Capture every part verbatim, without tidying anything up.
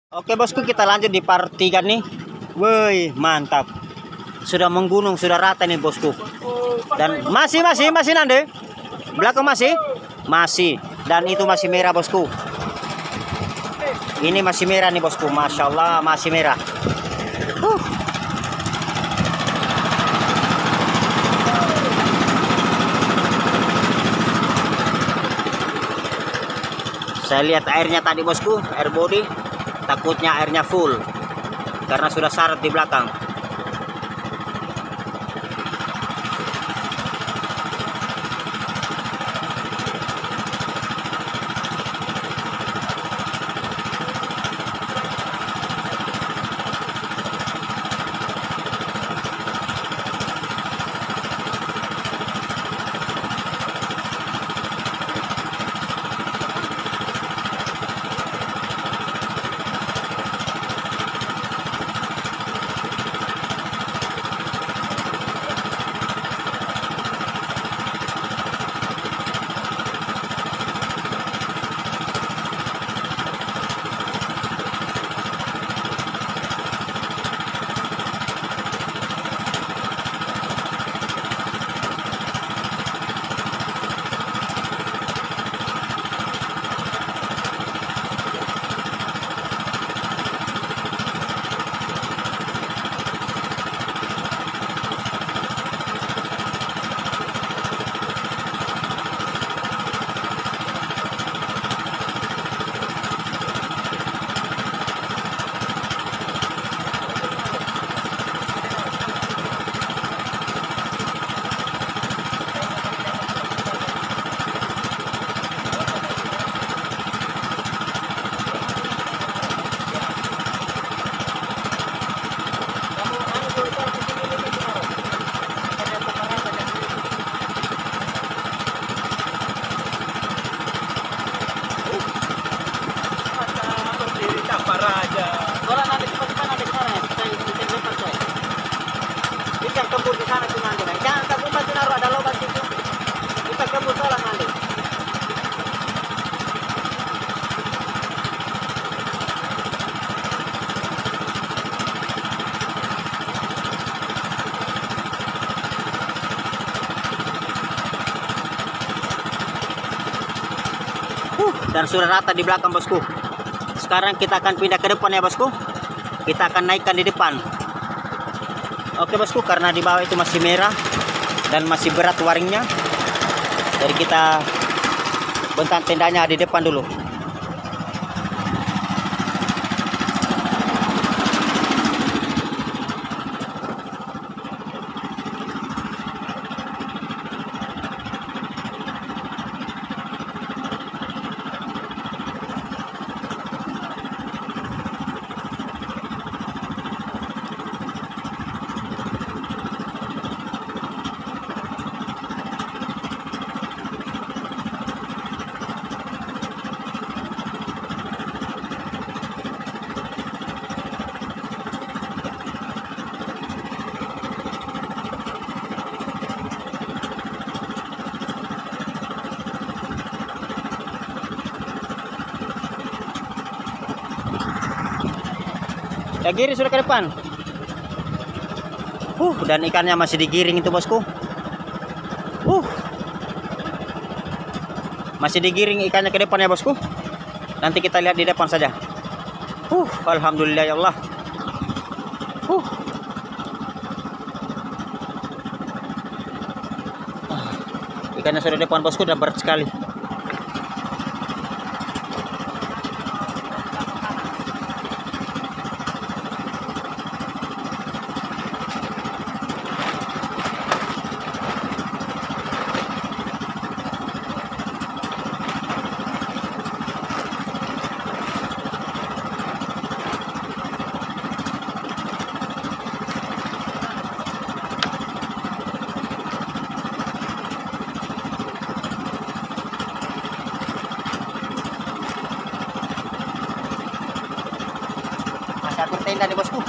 Oke bosku, kita lanjut di part tiga nih. Woi, mantap. Sudah menggunung, sudah rata nih bosku. Dan masih masih masih Nande. Belakang masih? Masih. Dan itu masih merah bosku. Ini masih merah nih bosku. Masya Allah, masih merah. Uh. Saya lihat airnya tadi bosku, air body. Takutnya airnya full karena sudah syarat di belakang. Kebun di sana tuh nanti, jangan kebun pasti naruh ada lubang situ. Kita kebun salah nanti. Uh, dan sudah rata di belakang bosku. Sekarang kita akan pindah ke depan ya bosku. Kita akan naikkan di depan. Oke bosku, karena di bawah itu masih merah dan masih berat waringnya, jadi kita bentak tendanya di depan dulu. Ya giring sudah ke depan. Uh, dan ikannya masih digiring itu bosku. Uh, masih digiring ikannya ke depan ya bosku. Nanti kita lihat di depan saja. Uh, alhamdulillah ya Allah. Uh. Ikannya sudah di depan bosku, dan berat sekali. Atur tenda nih bosku.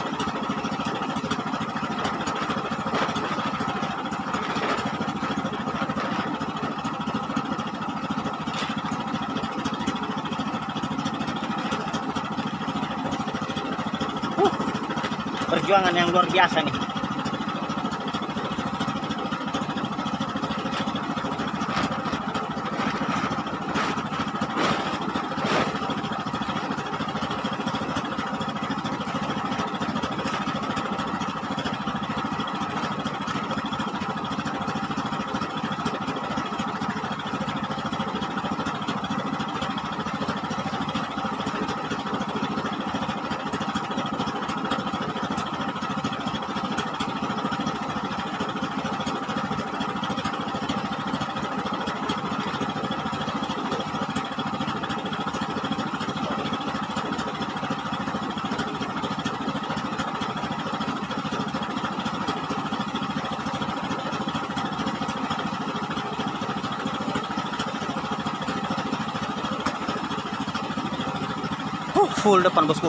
perjuangan yang luar biasa nih. Huh, full depan bosku.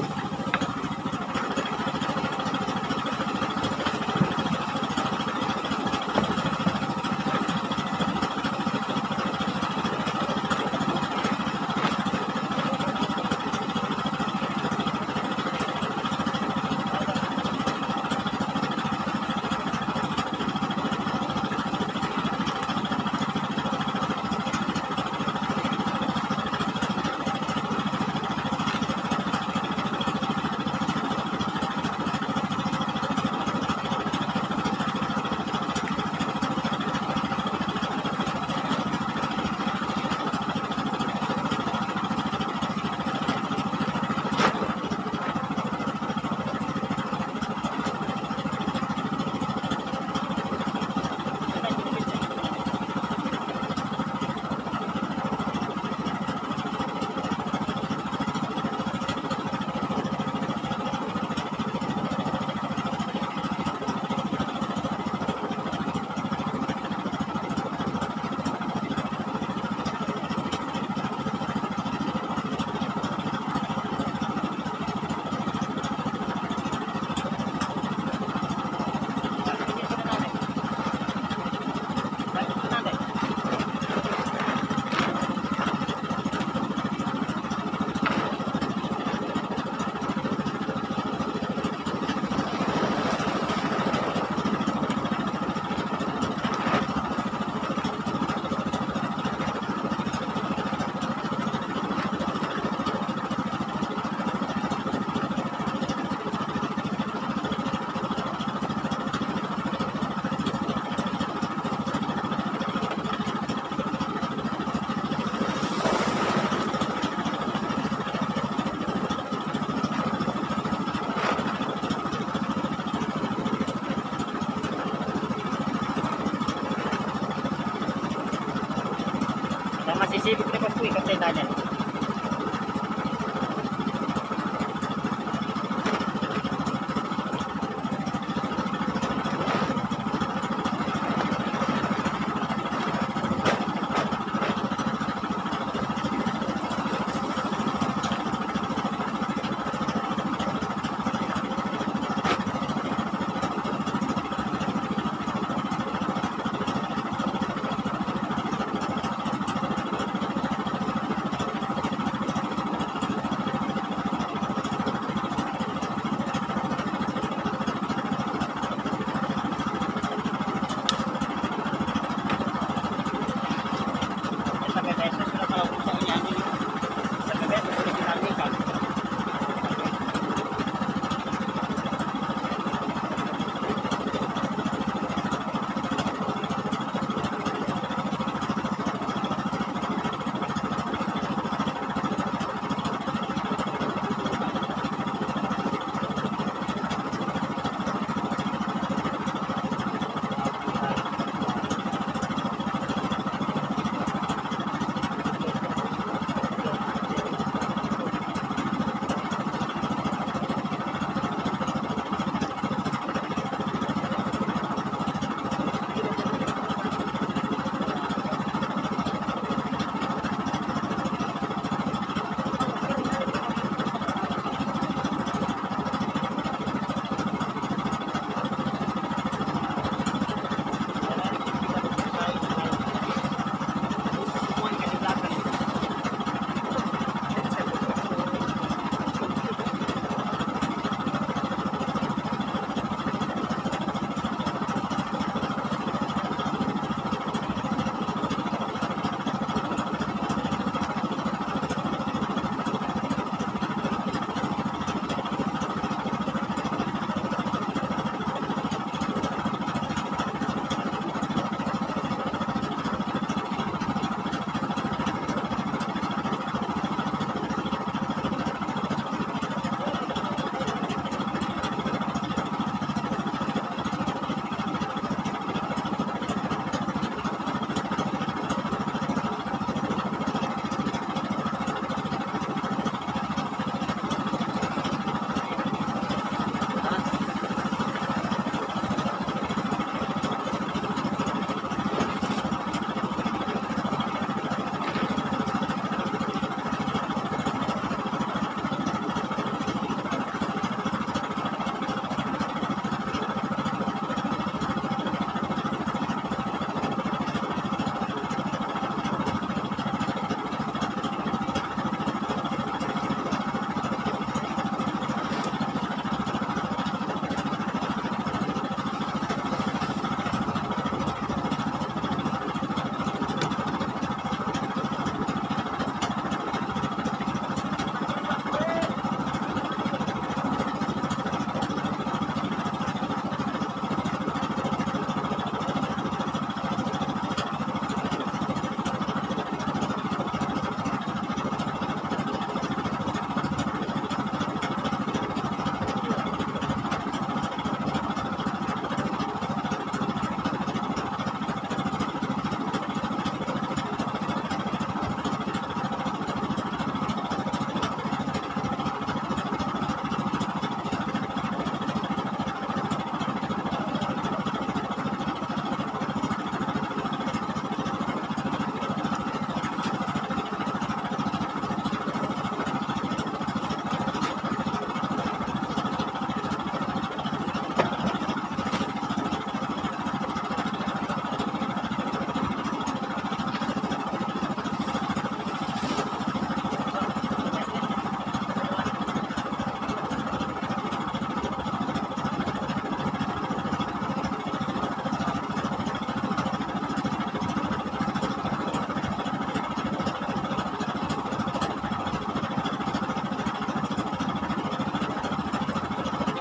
Masih sibuk nih bosku ikat tendanya.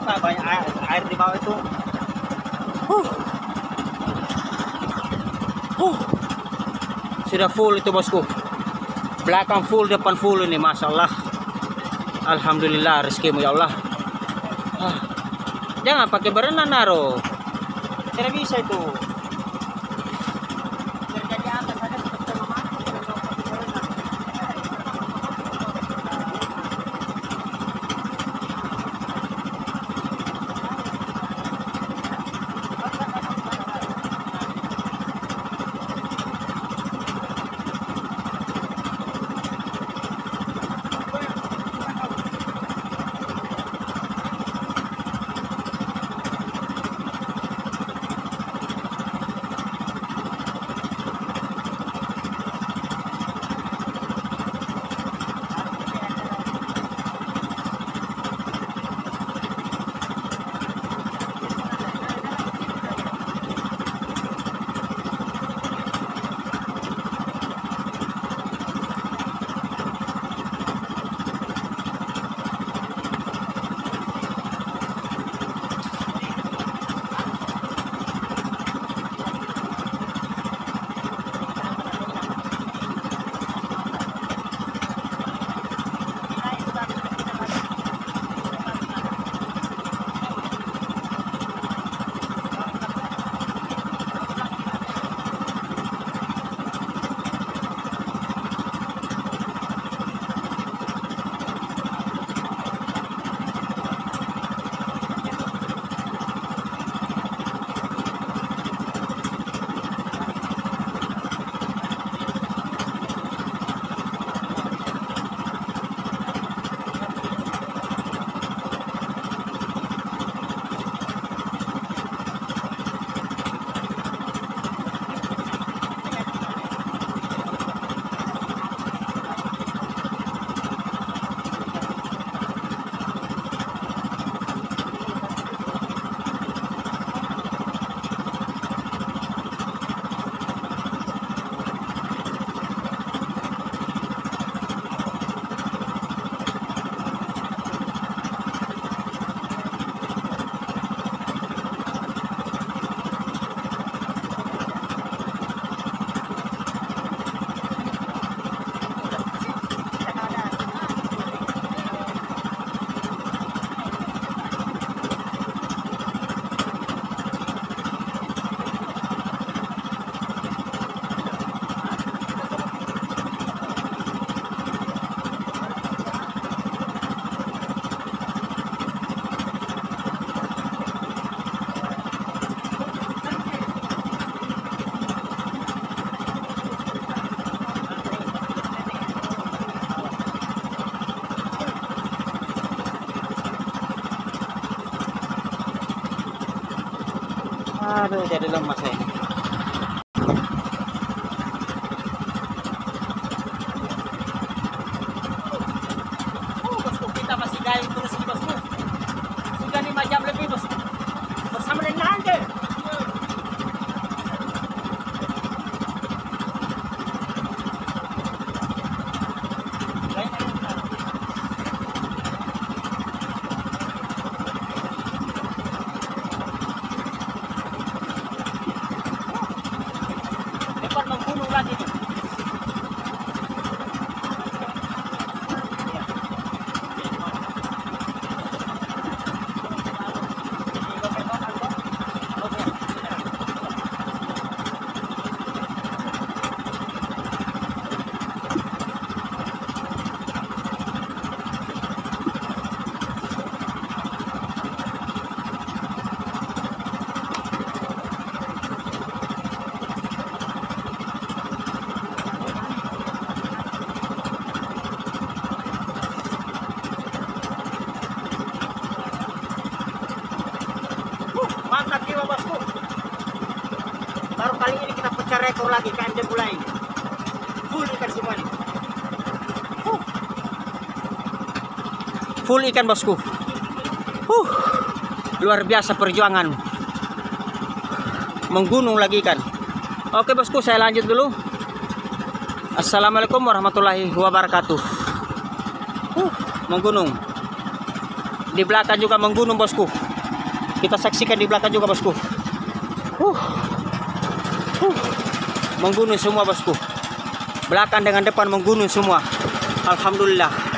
kita banyak air, air di bawah itu. Huh. Huh. Sudah full itu bosku. Belakang full, depan full ini, masya Allah. Alhamdulillah rezekimu ya Allah. Ah. Jangan pakai berenang naro. Tidak bisa itu. Terjadi atas ada seperti masuk. Aduh, jadi lemas saya ini. Oh, bosku, kita masih gayung terus nih, bosku. Sudah lima jam lebih, bosku. Bersama dengan Anda. Lagi nih. Mantap jiwa, bosku. Baru kali ini kita pecah rekor lagi K M D mulai. Full ikan semua nih. Uh. Full ikan, bosku. Uh. Luar biasa perjuangan. Menggunung lagi ikan. Oke, bosku, saya lanjut dulu. Assalamualaikum warahmatullahi wabarakatuh. Uh, menggunung. Di belakang juga menggunung bosku. Kita saksikan di belakang juga bosku. Huh. Huh. Menggunung semua bosku. Belakang dengan depan menggunung semua. Alhamdulillah.